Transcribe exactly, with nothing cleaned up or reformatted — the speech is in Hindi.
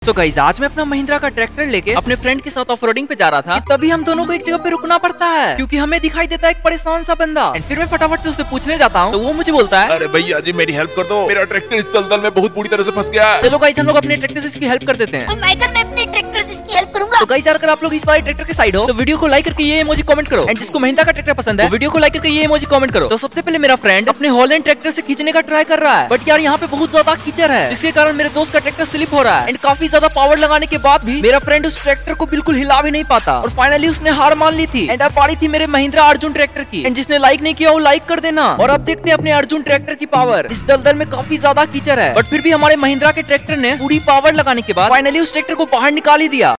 सो गाइस, आज मैं अपना महिंद्रा का ट्रैक्टर लेके अपने फ्रेंड के साथ ऑफ रोडिंग पे जा रहा था, तभी हम दोनों को एक जगह पे रुकना पड़ता है क्योंकि हमें दिखाई देता है एक परेशान सा बंदा। एंड फिर मैं फटाफट से उससे पूछने जाता हूँ तो वो मुझे बोलता है, अरे भैया जी मेरी हेल्प कर दो, मेरा ट्रैक्टर इस दलदल में बहुत बुरी तरह से फंस गया है। चलो गाइस, हम लोग अपने ट्रैक्टर से इसकी हेल्प कर देते हैं। मैं अपने ट्रैक्टर से इसकी हेल्प करूंगा। तो गाइस, अगर आप लोग इस वाले ट्रैक्टर के साइड हो तो वीडियो को लाइक करके ये इमोजी कमेंट करो। एंड जिसको महिंद्रा का ट्रैक्टर पसंद है वीडियो को लाइक करके ये इमोजी कमेंट करो। तो सबसे पहले मेरा फ्रेंड अपने हॉलैंड ट्रैक्टर से खींचने का ट्राई कर रहा है, बट यार यहाँ पे बहुत ज्यादा कीचड़ है जिसके कारण मेरे दोस्त का ट्रैक्टर स्लिप हो रहा है। एंड काफी ज्यादा पावर लगाने के बाद भी मेरा फ्रेंड उस ट्रैक्टर को बिल्कुल हिला भी नहीं पाता और फाइनली उसने हार मान ली थी। एंड अब बारी थी मेरे महिंद्रा अर्जुन ट्रैक्टर की। एंड जिसने लाइक नहीं किया वो लाइक कर देना। और अब देखते हैं अपने अर्जुन ट्रैक्टर की पावर। इस दलदल में काफी ज्यादा कीचड़ है, बट फिर भी हमारे महिंद्रा के ट्रैक्टर ने पूरी पावर लगाने के बाद फाइनली उस ट्रैक्टर को बाहर निकाल ही दिया।